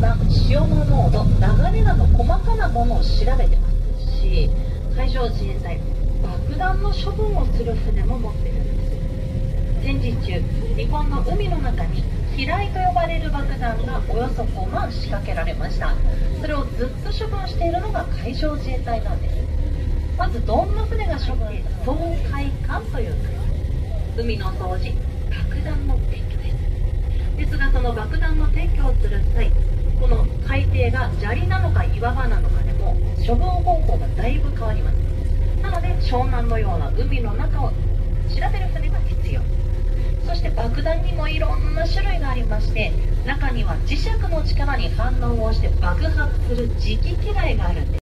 番潮の濃度、流れなど細かなものを調べてますし、海上自衛隊爆弾の処分をする船も持ってるんです。戦時中、日本の海の中に機雷と呼ばれる爆弾がおよそ5万仕掛けられました。それをずっと処分しているのが海上自衛隊なんです。まずどんな船が処分している掃海艦という船、海の掃除、爆弾の撤去ですが、その爆弾の撤去をする際、この海底が砂利なのか岩場なのかでも処分方法がだいぶ変わります。なので湘南のような海の中を調べる船が必要。そして爆弾にもいろんな種類がありまして、中には磁石の力に反応をして爆発する磁気機雷があるんです。